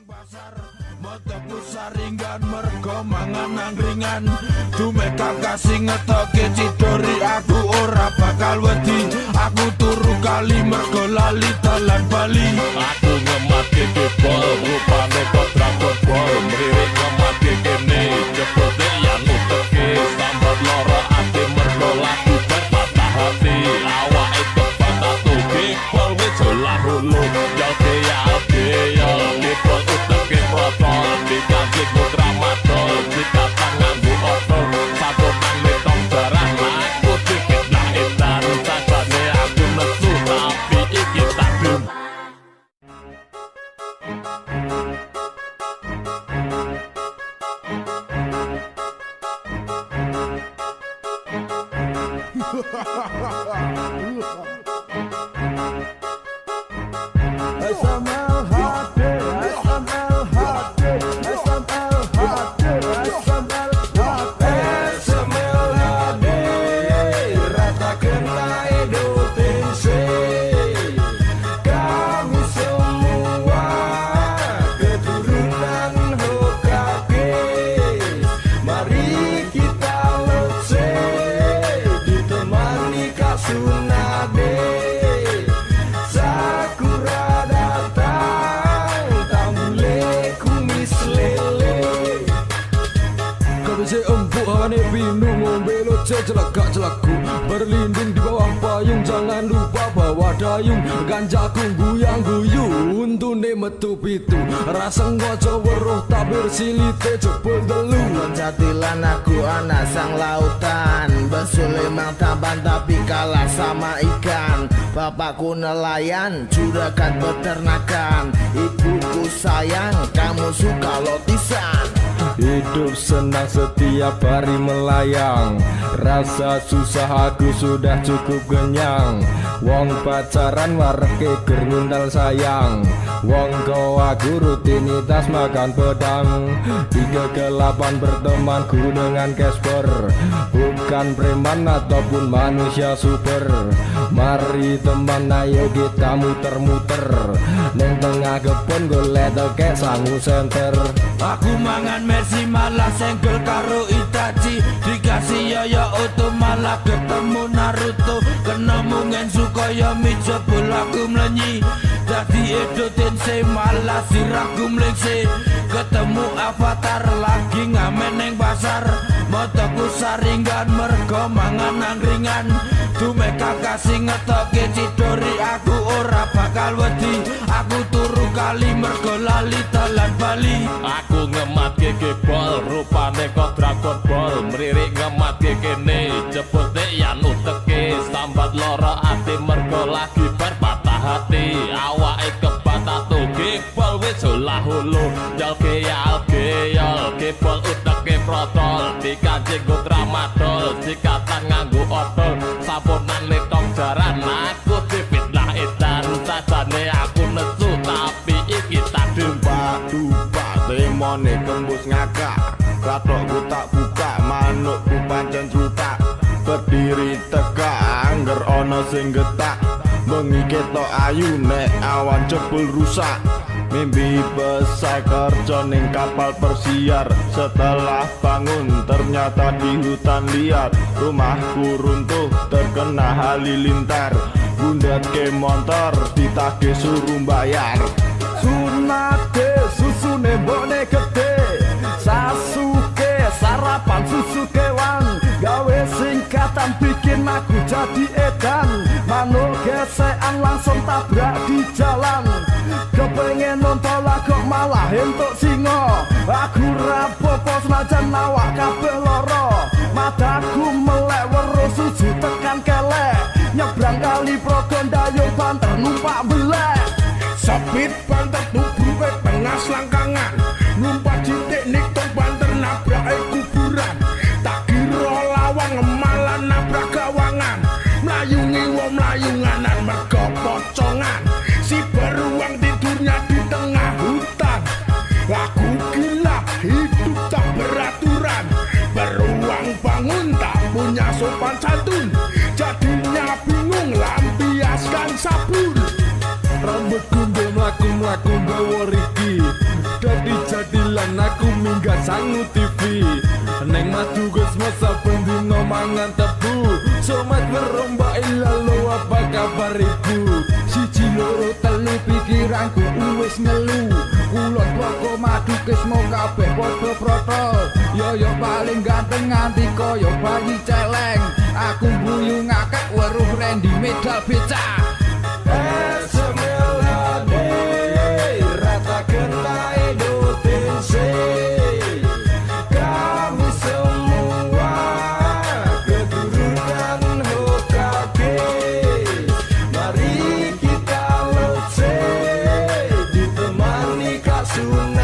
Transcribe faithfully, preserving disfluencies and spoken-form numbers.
neng pasar motoku saringan mergo mangan angkringan dumeka kasih ngetoke cidori aku ora bakal wedi aku turu kali mergo lali dalan Bali aku ngemati kebol rupane kok Dragon Ball mririk ngemati kene jebote yang uteke sambat loro ati mergo lagu berpatah hati awake kepatah tuge bol wis lah hulu jalke ya oke ya kebol uteke protol dikasih putra matol dikatan nganggo otol satu nang tong jarah aku dikit lah edan sajane aku nesu tapi iki tak dum celaka-celaku berlindung di bawah payung jangan lupa bawa dayung ganjaku guyang-guyu untune metu pitu rasa ngoco weruh tabir silite jebol telu jatilan aku anak sang lautan besule mang tamban tapi kalah sama ikan bapakku nelayan juragan peternakan ibuku sayang kamu suka lotisan hidup senang setiap hari melayang rasa susah aku sudah cukup kenyang wong pacaran wareke ger ngundal sayang wong aku rutinitas makan pedang di kegelapan bertemanku dengan Casper bukan preman ataupun manusia super mari teman ayo kita muter-muter neng tengah kebon golek kayak sangu senter aku mangan Mercy malah senggol karo Itachi dikasih yoyo oto malah ketemu Naruto kena mungen Sukoyo mijo bolaku melenyi dadi Edo Tensei malah sirahku melengse ketemu Avatar lagi ngamen neng pasar motoku saringan mergo mangan angkringan dumeka kasih ngetoke cidori aku ora bakal wedi aku turu kali mergo lali dalan Bali aku ngematke kebol rupane kok Dragon Ball mririk ngematke kene jebote yang uteke sambat loro ati mergo lagi berpatah hati awake kepatah tuge bol wis lah hulu jalke ya oke ya kebol uteke protol dikancing go tramadol dikatan nganggo otol saponan letong jaran aku dipitnah edan sajane aku nesu tapi iki tak dumpa-dumpa temone kembus ngakak katokku tak buka manukku pancen trutak berdiri tegak angger ana sing getak bengi ketok ayu nek awan jebul rusak mimpi besar kerja ning kapal persiar setelah bangun ternyata di hutan liar rumahku runtuh terkena halilintar bundat ke motor ditagih suruh bayar sunate susu nembone gede Sasuke sarapan susu kewan gawe singkatan bikin aku jadi edan manuk gesekan langsung tabrak di jalan kepengen nonton kok malah entuk singo aku rapopo senajan awak kabeh loro mataku melek weruh susu tekan kelek nyebrang kali progon dayung banter numpak belek Sapit banter tubuh tengah selangkangan numpak jitik nik tong banter nabrak kuburan tak kira lawang malah nabrak gawangan melayungi wong melayunganan mergo pocongan si beruang tidurnya di tengah hutan aku gila hidup tak beraturan beruang bangun tak punya sopan santun jadinya bingung lampiaskan sabun rambut gundul mlaku-mlaku gawa riki Yen aku minggat sangu T V Neng madu gus masa pendino mangan tebu Somat berombak ilalo apa kabar ibu Siji loro telu pikiranku uwis ngelu Kulon poko madu kes mau kabeh podo protol Yoyo paling ganteng nganti koyo bayi celeng Aku buyu ngakak weruh Randy medal beca Sunnah